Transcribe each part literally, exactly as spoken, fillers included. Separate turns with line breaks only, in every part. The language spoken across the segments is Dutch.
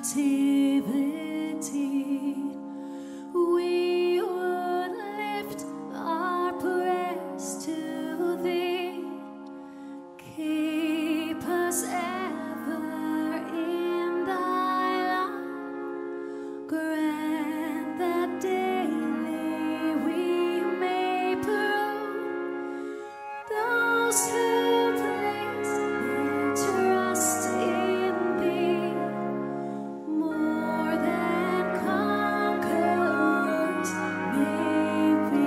we would lift our prayers to thee. Keep us ever in thy love. Grant that daily we may prove those who place their trust in thee more than conquerors may be.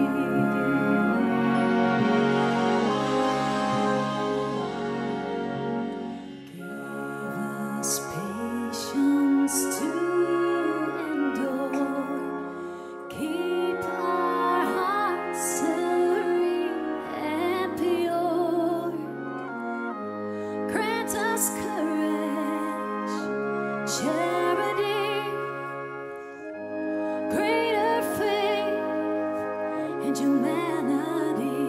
Give us patience to endure. Keep our hearts serene and pure. Grant us courage, charity, greater faith and humanity,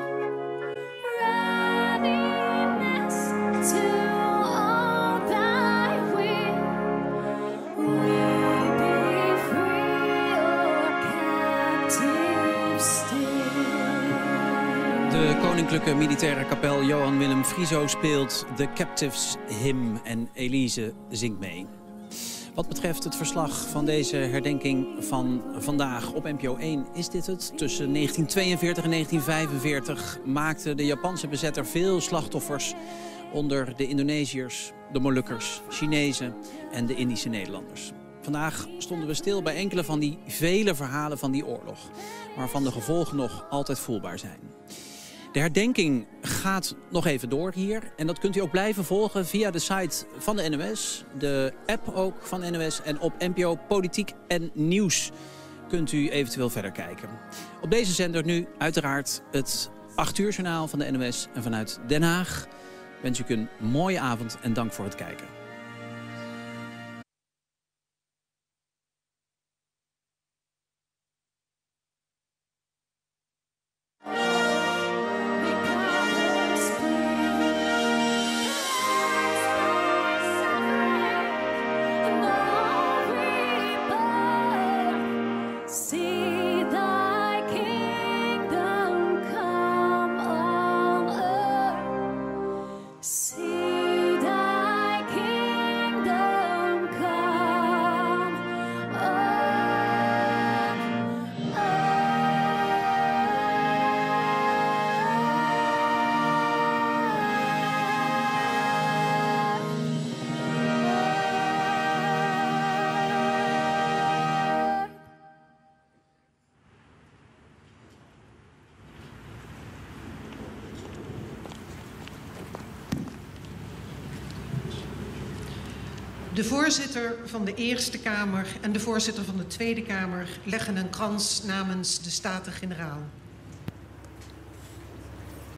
readiness to all thy will. We be free or captive still.
De Koninklijke Militaire Kapel Johan Willem Frieso speelt The Captives Hymn en Elise zingt mee. Wat betreft het verslag van deze herdenking van vandaag op N P O één is dit het. Tussen negentien tweeënveertig en negentien vijfenveertig maakte de Japanse bezetter veel slachtoffers onder de Indonesiërs, de Molukkers, Chinezen en de Indische Nederlanders. Vandaag stonden we stil bij enkele van die vele verhalen van die oorlog, waarvan de gevolgen nog altijd voelbaar zijn. De herdenking gaat nog even door hier. En dat kunt u ook blijven volgen via de site van de N O S. De app ook van N O S. En op N P O Politiek en Nieuws kunt u eventueel verder kijken. Op deze zender nu uiteraard het acht uur journaal van de N O S. En vanuit Den Haag wens ik u een mooie avond en dank voor het kijken.
See thy kingdom come on earth. See thy kingdom come
De voorzitter van de Eerste Kamer en de voorzitter van de Tweede Kamer leggen een krans namens de Staten-Generaal.